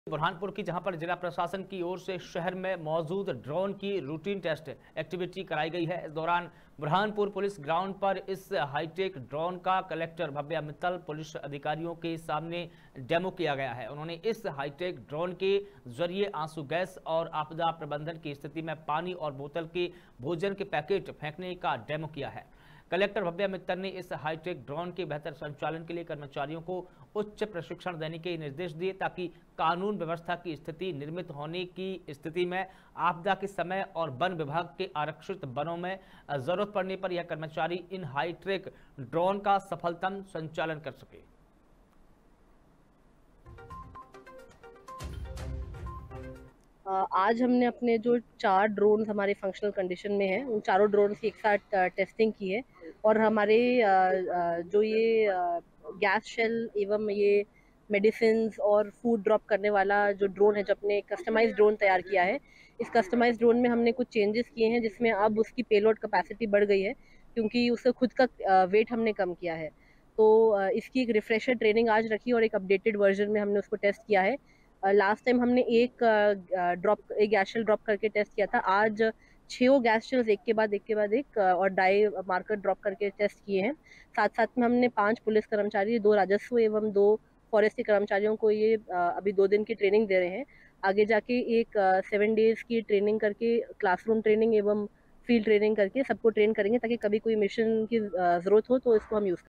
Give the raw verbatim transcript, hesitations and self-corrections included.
बुरहानपुर की जहां पर जिला प्रशासन की ओर से शहर में मौजूद ड्रोन की रूटीन टेस्ट एक्टिविटी कराई गई है। इस दौरान बुरहानपुर पुलिस ग्राउंड पर इस हाईटेक ड्रोन का कलेक्टर भव्या मित्तल पुलिस अधिकारियों के सामने डेमो किया गया है। उन्होंने इस हाईटेक ड्रोन के जरिए आंसू गैस और आपदा प्रबंधन की स्थिति में पानी और बोतल के भोजन के पैकेट फेंकने का डेमो किया है। कलेक्टर भव्या मित्तल ने इस हाईटेक ड्रोन के बेहतर संचालन के लिए कर्मचारियों को उच्च प्रशिक्षण देने के निर्देश दिए ताकि कानून व्यवस्था की स्थिति निर्मित होने की स्थिति में आपदा के समय और वन विभाग के आरक्षित वनों में जरूरत पड़ने पर यह कर्मचारी इन हाईटेक ड्रोन का सफलतम संचालन कर सके। आज हमने अपने जो चार ड्रोन हमारे फंक्शनल कंडीशन में हैं, उन चारों ड्रोन की एक साथ टेस्टिंग की है और हमारे जो ये गैस शेल एवं ये मेडिसिन और फूड ड्रॉप करने वाला जो ड्रोन है, जो अपने कस्टमाइज ड्रोन तैयार किया है, इस कस्टमाइज ड्रोन में हमने कुछ चेंजेस किए हैं जिसमें अब उसकी पेलोड कैपेसिटी बढ़ गई है क्योंकि उसका खुद का वेट हमने कम किया है। तो इसकी एक रिफ्रेशर ट्रेनिंग आज रखी और एक अपडेटेड वर्जन में हमने उसको टेस्ट किया है। लास्ट टाइम हमने एक ड्रॉप एक गैस शेल ड्रॉप करके टेस्ट किया था। आज छह गैस शेल्स एक के बाद एक के बाद एक और डाई मार्कर ड्रॉप करके टेस्ट किए हैं। साथ साथ में हमने पांच पुलिस कर्मचारी, दो राजस्व एवं दो फॉरेस्ट के कर्मचारियों को ये अभी दो दिन की ट्रेनिंग दे रहे हैं। आगे जाके एक सेवन डेज की ट्रेनिंग करके क्लासरूम ट्रेनिंग एवं फील्ड ट्रेनिंग करके सबको ट्रेन करेंगे ताकि कभी कोई मिशन की जरूरत हो तो इसको हम यूज